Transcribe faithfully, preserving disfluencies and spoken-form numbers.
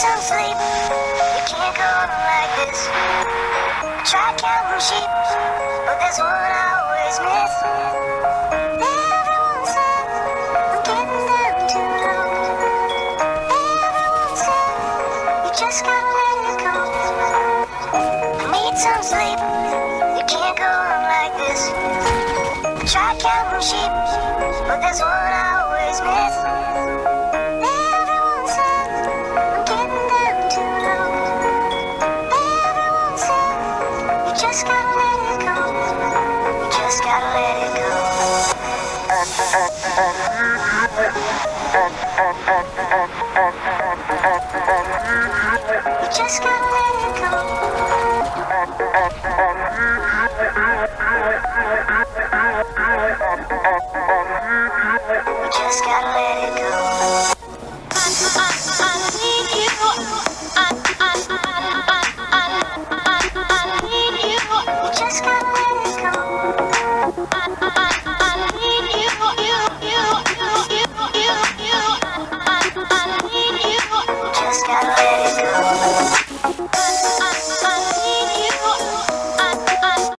some sleep. You can't go on like this. Try counting sheep, but there's one I always miss. Everyone said I'm getting down too low. Everyone said you just gotta let it go. I need some sleep. You can't go on like this. Try counting sheep, but there's one I always miss. Everyone said I'm getting down too low. Everyone said you just gotta let it go. You just gotta let it go. You just gotta let it go. You just gotta let it go. I, I, I need you. I, I, I, I, I, I need you. You just gotta let it go. I, I, I need you. You, you, you, you, you, you. I, I need you. You just gotta let it go.